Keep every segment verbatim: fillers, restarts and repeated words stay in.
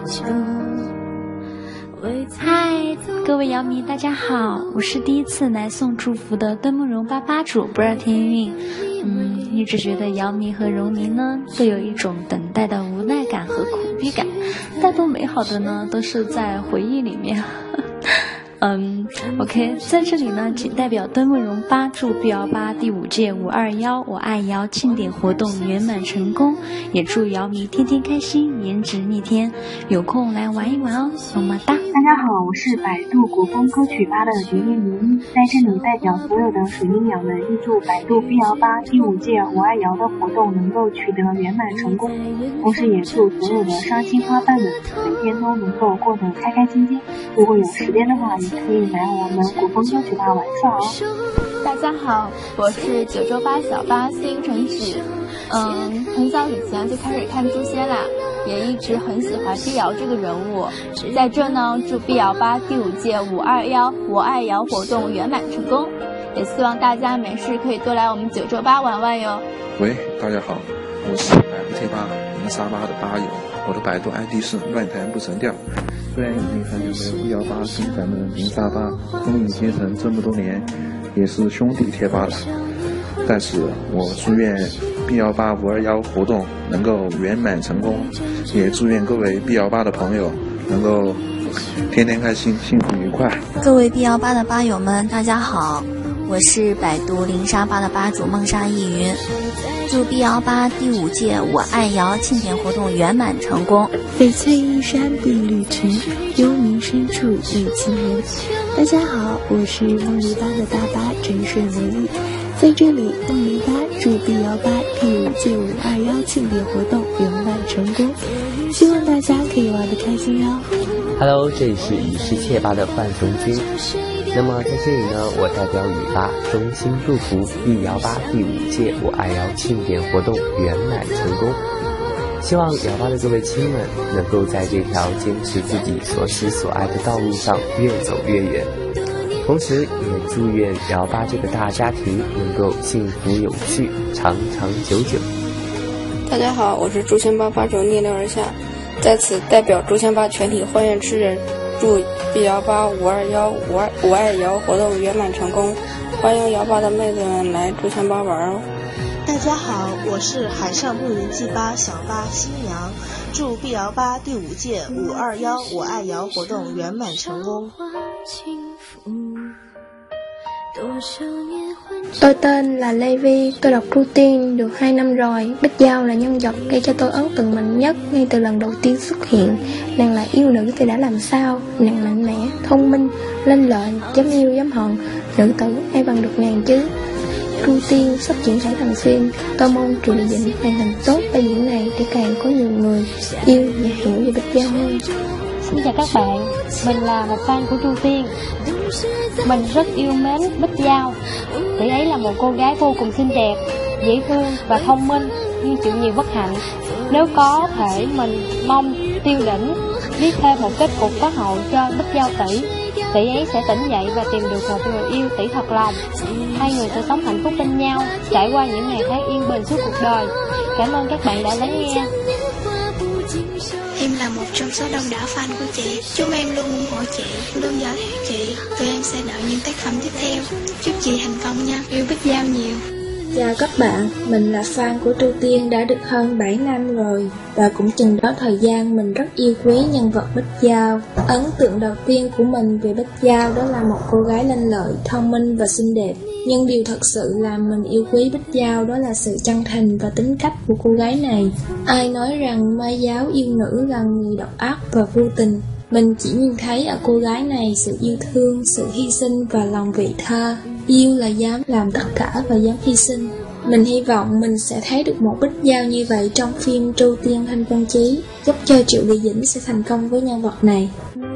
嗨，各位瑶迷大家好，我是第一次来送祝福的端木荣八八主，不二天运。嗯，一直觉得瑶迷和荣迷呢都有一种等待的无奈感和苦逼感，大多美好的呢都是在回忆里面。嗯 ，OK， 在这里呢，仅代表端木荣八祝 B 幺八第五届五二幺我爱瑶庆典活动圆满成功，也祝瑶迷天天开心，颜值逆天，有空来玩一玩哦，么么哒！ 大家好，我是百度国风歌曲吧的蝶恋明，在这里代表所有的水晶鸟们，预祝百度 B 幺八第五届我爱瑶的活动能够取得圆满成功，同时也祝所有的伤心花瓣们每天都能够过得开开心心。如果有时间的话，也可以来我们国风歌曲吧玩耍哦。 大家好，我是九州八小八新城曲。嗯，很早以前就开始看诛仙啦，也一直很喜欢碧瑶这个人物。在这呢，祝碧瑶八第五届五二幺我爱瑶活动圆满成功，也希望大家没事可以多来我们九州八玩玩哟。 喂，大家好，我是百度贴吧零三八的吧友，我的百度 I D 是乱弹不成调。虽然已经很久没有 B 幺八跟咱们零三八风雨兼程这么多年，也是兄弟贴吧了，但是我祝愿 B 幺八五二幺活动能够圆满成功，也祝愿各位 B 幺八的朋友能够天天开心，幸福愉快。 各位 B 幺八的吧友们，大家好，我是百度零沙吧的吧主梦沙易云，祝 B 幺八第五届我爱瑶庆典活动圆满成功。 翡翠玉山碧绿群，幽冥深处遇情人。大家好，我是梦离吧的大巴真顺如意，在这里梦离吧祝 B 幺八第五届五二幺庆典活动圆满成功，希望大家可以玩得开心哦。 Hello， 这里是与世切吧的范崇军。那么在这里呢，我代表语吧衷心祝福 B 幺八第五届我爱瑶庆典活动圆满成功，希望瑶吧的各位亲们能够在这条坚持自己所思所爱的道路上越走越远，同时也祝愿瑶吧这个大家庭能够幸福有序，长长久久。 大家好，我是诛仙吧吧主逆流而下，在此代表诛仙吧全体欢愿之人，祝 B 幺八五二幺我爱瑶活动圆满成功，欢迎瑶吧的妹子们来诛仙吧玩哦。 大家好，我是海上牧人记吧小吧新娘，祝 B 幺八第五届五二幺我愛瑤活動圓滿成功。 Tôi tên là Lê Vi, tôi đọc Ru Tiên được hai năm rồi. Bích Giao là nhân vật gây cho tôi ấn tượng mạnh nhất ngay từ lần đầu tiên xuất hiện. Nàng là yêu nữ thì đã làm sao? Nàng mạnh mẽ, thông minh, lanh lợi, dám yêu dám hận. Nữ tử ai bằng được nàng chứ? Ru Tiên sắp triển khai thành phim. Tôi mong Triệu Lệ Dĩnh hoàn thành tốt vai diễn này để càng có nhiều người yêu và hiểu về Bích Giao hơn. Xin chào các bạn, mình là một fan của Ru Tiên. Mình rất yêu mến Bích Giao. Tỷ ấy là một cô gái vô cùng xinh đẹp, dễ thương và thông minh, nhưng chịu nhiều bất hạnh. Nếu có thể, mình mong Tiêu Đỉnh viết thêm một kết cục có hậu cho Bích Giao tỷ. Tỷ ấy sẽ tỉnh dậy và tìm được một người yêu tỷ thật lòng. Hai người sẽ sống hạnh phúc bên nhau, trải qua những ngày tháng yên bình suốt cuộc đời. Cảm ơn các bạn đã lắng nghe. Em là một trong số đông đảo fan của chị. Chúc em luôn ủng hộ chị, luôn dõi theo chị. Tụi em sẽ đợi những tác phẩm tiếp theo. Chúc chị thành công nha, yêu Bích Giao nhiều. Chào các bạn, mình là fan của Ru Tiên đã được hơn bảy năm rồi. Và cũng chừng đó thời gian mình rất yêu quý nhân vật Bích Giao. Ấn tượng đầu tiên của mình về Bích Giao đó là một cô gái lanh lợi, thông minh và xinh đẹp. Nhưng điều thật sự làm mình yêu quý Bích Giao đó là sự chân thành và tính cách của cô gái này. Ai nói rằng ma giáo yêu nữ là người độc ác và vô tình, mình chỉ nhìn thấy ở cô gái này sự yêu thương, sự hy sinh và lòng vị tha. Yêu là dám làm tất cả và dám hy sinh. Mình hy vọng mình sẽ thấy được một Bích Giao như vậy trong phim Ru Tiên Thanh Vân Chí, giúp cho Triệu Lệ Dĩnh sẽ thành công với nhân vật này.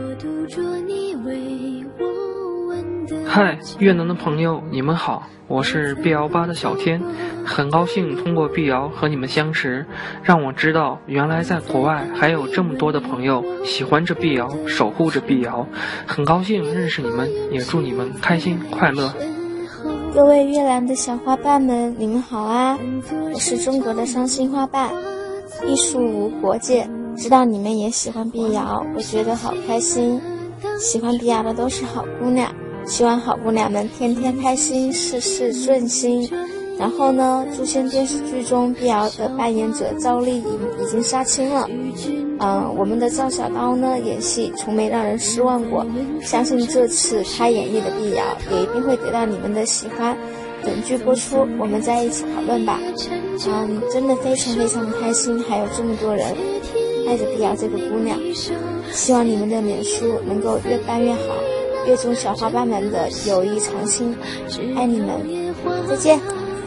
嗨，越南的朋友，你们好，我是 B 幺八的小天，很高兴通过 B 幺和你们相识，让我知道原来在国外还有这么多的朋友喜欢着 B 幺，守护着 B 幺，很高兴认识你们，也祝你们开心快乐。 各位越南的小花瓣们，你们好啊！我是中国的伤心花瓣，艺术无国界， 知道你们也喜欢碧瑶，我觉得好开心。喜欢碧瑶的都是好姑娘，希望好姑娘们天天开心，事事顺心。然后呢，诛仙电视剧中碧瑶的扮演者赵丽颖已经杀青了。嗯，我们的赵小刀呢，演戏从没让人失望过，相信这次他演绎的碧瑶也一定会得到你们的喜欢。等剧播出，我们再一起讨论吧。嗯，真的非常非常的开心，还有这么多人爱着碧瑶这个姑娘。希望你们的脸书能够越办越好，越祝小花瓣们的友谊长青，爱你们，再见。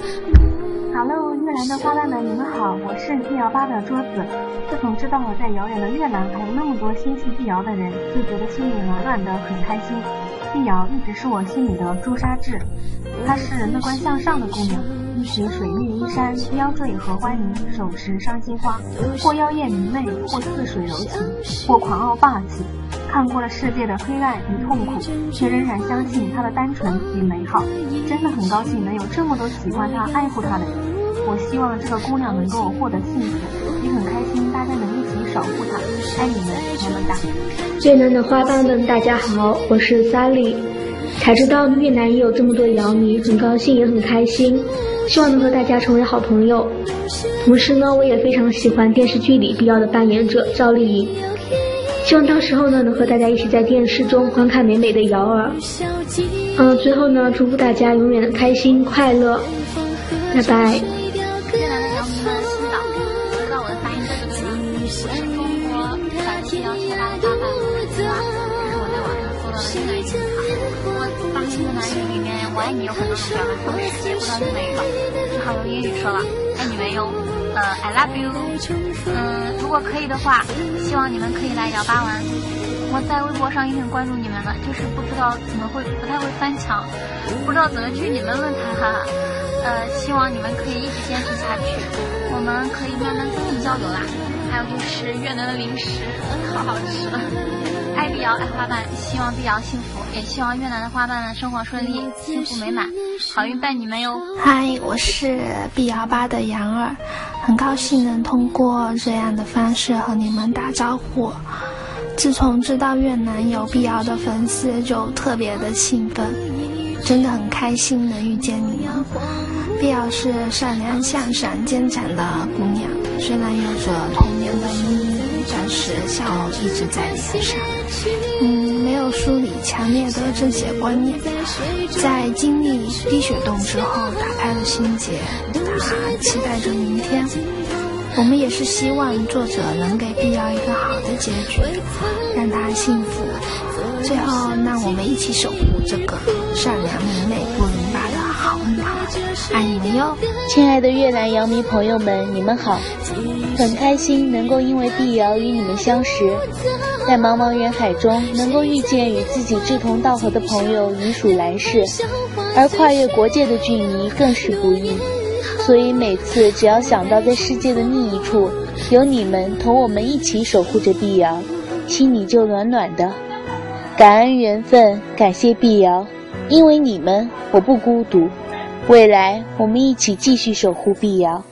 Hello， 越南的花瓣们，你们好，我是碧瑶吧的桌子。自从知道了在遥远的越南还有那么多心系碧瑶的人，就觉得心里暖暖的，很开心。碧瑶一直是我心里的朱砂痣，她是乐观向上的姑娘，一袭水绿衣衫，腰坠合欢泥，手持伤心花，或妖艳明媚，或似水柔情，或狂傲霸气。看过了世界的黑暗与痛苦，却仍然相信她的单纯与美好。真的很高兴能有这么多喜欢她、爱护她的人。我希望这个姑娘能够获得幸福，也很开心大家能一起守护她。爱你们，么么哒。 越南的花瓣们，大家好，我是萨莉。才知道越南也有这么多瑶迷，很高兴也很开心，希望能和大家成为好朋友。同时呢，我也非常喜欢电视剧里碧瑶的扮演者赵丽颖，希望到时候呢能和大家一起在电视中观看美美的瑶儿。嗯，最后呢，祝福大家永远的开心快乐，拜拜。 越南的瑶迷们，新岛，不知道我的发音对不对吗？我是中国百度幺七八的八百五十八，这是我在网上搜到的越南语字卡。我发现越南语里面“我爱你”有很多种表达方式，也不知道是哪一个，只好用英语说了。爱你们哟，呃 ，I love you。嗯，如果可以的话，希望你们可以来瑶吧玩。我在微博上也很关注你们的，就是不知道怎么会不太会翻墙，不知道怎么去你们论坛哈哈。呃，希望你们可以一直坚持下去，我们可以慢慢增进交流啦。还有就是越南的零食好好吃，爱碧瑶爱花瓣，希望碧瑶幸福，也希望越南的花瓣们生活顺利，幸福美满，好运伴你们哟。 嗨，我是碧瑶吧的杨儿，很高兴能通过这样的方式和你们打招呼。自从知道越南有碧瑶的粉丝，就特别的兴奋，真的很开心能遇见你们。碧瑶是善良向上坚强的姑娘，虽然有着童年的阴影，但是笑容一直在脸上。嗯，没有梳理强烈的正邪观念，在经历滴血洞之后打开了心结，她期待着明天。我们也是希望作者能给碧瑶一个好的结局，让她幸福。最后，让我们一起守护这个善良明媚不淋巴的好女孩，爱你们哟！ 亲爱的越南瑶迷朋友们，你们好！很开心能够因为碧瑶与你们相识，在茫茫人海中能够遇见与自己志同道合的朋友已属来世，而跨越国界的距离更是不易。所以每次只要想到在世界的另一处有你们同我们一起守护着碧瑶，心里就暖暖的。感恩缘分，感谢碧瑶，因为你们我不孤独，未来我们一起继续守护碧瑶。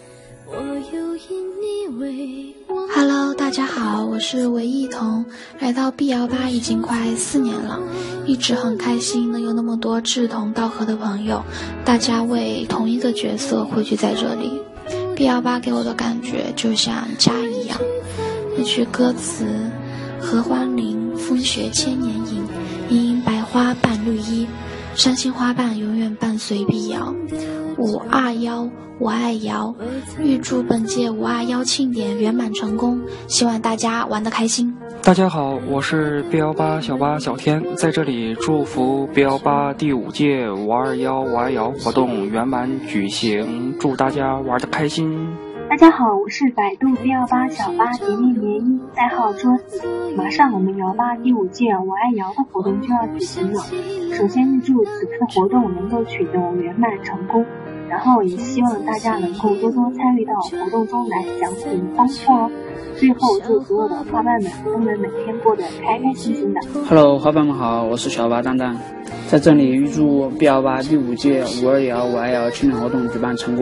Hello， 大家好，我是韦艺彤，来到碧瑶吧已经快四年了，一直很开心能有那么多志同道合的朋友，大家为同一个角色汇聚在这里。碧瑶吧给我的感觉就像家一样，那句歌词：合欢林，风雪千年影，盈盈白花伴绿衣，伤心花瓣永远伴随碧瑶。五二幺，我爱瑶，预祝本届五二幺庆典圆满成功，希望大家玩得开心。 大家好，我是碧瑶吧小八小天，在这里祝福碧瑶吧第五届五二幺我爱瑶活动圆满举行，祝大家玩得开心。 大家好，我是百度碧瑶吧小八蝶蜜涟漪，代号桌子。马上我们瑶吧第五届我爱瑶的活动就要举行了，首先预祝此次活动能够取得圆满成功，然后也希望大家能够多多参与到活动中来，享受丰富哦。最后祝所有的花瓣们都能每天过得开开心心的。 Hello， 花瓣们好，我是小八蛋蛋，在这里预祝碧瑶吧第五届五二幺我爱瑶庆典活动举办成功，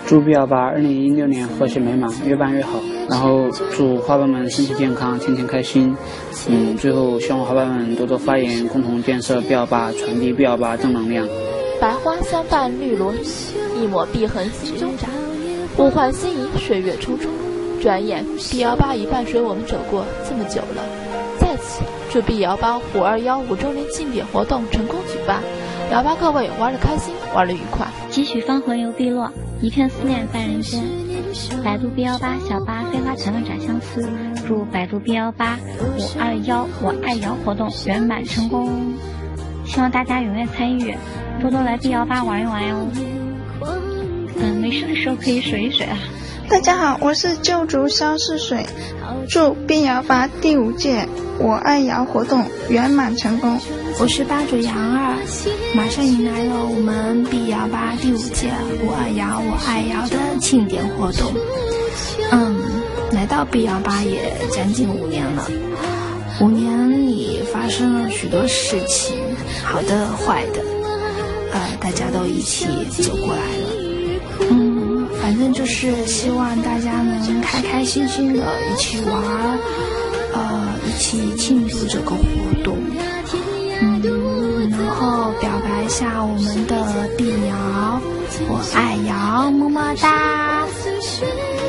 祝 B 幺八二零一六年和谐美满，越办越好。然后祝花瓣们身体健康，天天开心。嗯，最后希望花瓣们多多发言，共同建设 B 幺八，传递 B 幺八正能量。 白花相伴绿萝绿，一抹碧痕心中展。物换星移，岁月匆匆，转眼 B 幺八已伴随我们走过这么久了。在此，祝 B 幺八五二幺五周年庆典活动成功举办，幺八各位玩得开心，玩得愉快。 几许芳魂犹碧落，一片思念在人间。百度 B 幺八小八飞花前段展相思，祝百度 B 幺八五二幺我爱瑶活动圆满成功。希望大家踊跃参与，多多来 B 幺八玩一玩哟。嗯，没事的时候可以水一水啊。 大家好，我是旧竹消逝水，祝 B 幺八第五届我爱瑶活动圆满成功。 我是吧主杨二，马上迎来了我们 B 幺八第五届我爱瑶我爱瑶的庆典活动。嗯，来到 B 幺八也将近五年了，五年里发生了许多事情，好的坏的，呃，大家都一起走过来了。嗯，反正就是希望大家能开开心心的一起玩，呃，一起庆祝这个活动。嗯，然后表白一下我们的碧瑶，我爱瑶，么么哒。